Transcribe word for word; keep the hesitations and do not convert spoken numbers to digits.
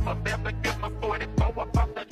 I'm a better get my forty-four up off the